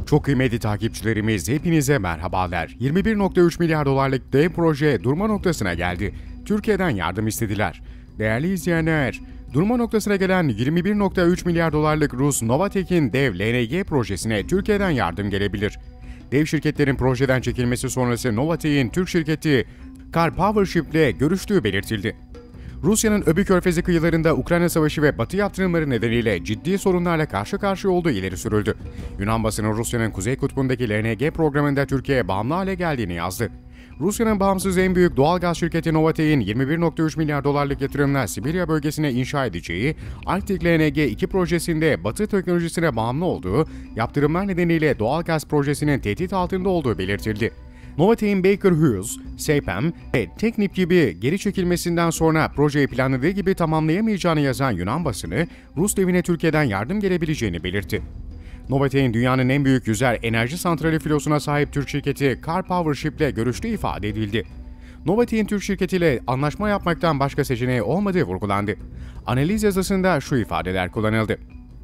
Çok kıymetli takipçilerimiz, hepinize merhabalar. 21,3 milyar dolarlık dev proje durma noktasına geldi. Türkiye'den yardım istediler. Değerli izleyenler, durma noktasına gelen 21,3 milyar dolarlık Rus Novatek'in dev LNG projesine Türkiye'den yardım gelebilir. Dev şirketlerin projeden çekilmesi sonrası Novatek'in Türk şirketi Karpowership ile görüştüğü belirtildi. Rusya'nın Öbü Körfezi kıyılarında Ukrayna Savaşı ve Batı yaptırımları nedeniyle ciddi sorunlarla karşı karşıya olduğu ileri sürüldü. Yunan basını Rusya'nın Kuzey Kutbu'ndaki LNG programında Türkiye'ye bağımlı hale geldiğini yazdı. Rusya'nın bağımsız en büyük doğal gaz şirketi Novatek'in 21,3 milyar dolarlık yatırımla Sibirya bölgesine inşa edeceği Arctic LNG 2 projesinde Batı teknolojisine bağımlı olduğu, yaptırımlar nedeniyle doğal gaz projesinin tehdit altında olduğu belirtildi. Novatek'in Baker Hughes, Saipem ve Technip gibi geri çekilmesinden sonra projeyi planladığı gibi tamamlayamayacağını yazan Yunan basını, Rus devine Türkiye'den yardım gelebileceğini belirtti. Novatek'in dünyanın en büyük yüzer enerji santrali filosuna sahip Türk şirketi Karpowership ile görüştüğü ifade edildi. Novatek'in Türk şirketiyle anlaşma yapmaktan başka seçeneği olmadığı vurgulandı. Analiz yazısında şu ifadeler kullanıldı.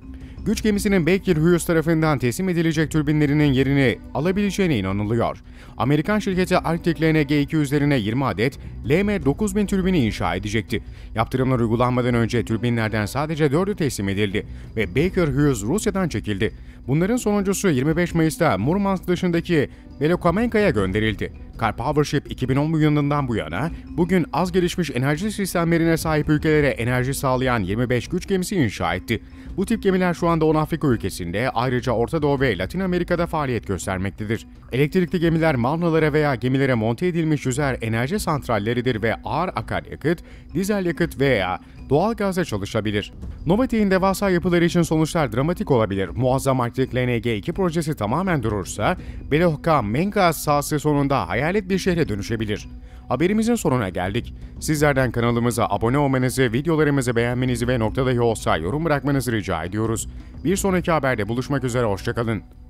Güç gemisinin Baker Hughes tarafından teslim edilecek türbinlerinin yerini alabileceğine inanılıyor. Amerikan şirketi Arctic LNG 2 üzerine 20 adet LM9000 türbini inşa edecekti. Yaptırımlar uygulanmadan önce türbinlerden sadece 4'ü teslim edildi ve Baker Hughes Rusya'dan çekildi. Bunların sonuncusu 25 Mayıs'ta Murmansk dışındaki Belokamenka'ya gönderildi. Karpowership 2010 yılından bu yana bugün az gelişmiş enerji sistemlerine sahip ülkelere enerji sağlayan 25 güç gemisi inşa etti. Bu tip gemiler şu anda 10 Afrika ülkesinde, ayrıca Orta Doğu ve Latin Amerika'da faaliyet göstermektedir. Elektrikli gemiler marinalara veya gemilere monte edilmiş yüzer enerji santralleridir ve ağır akaryakıt, dizel yakıt veya doğal gazla çalışabilir. Novatek'in devasa yapıları için sonuçlar dramatik olabilir. Muazzam Arctic LNG 2 projesi tamamen durursa, Belokamenka sahası sonunda hayalet bir şehre dönüşebilir. Haberimizin sonuna geldik. Sizlerden kanalımıza abone olmanızı, videolarımızı beğenmenizi ve nokta dahi olsa yorum bırakmanızı rica ediyoruz. Bir sonraki haberde buluşmak üzere, hoşça kalın.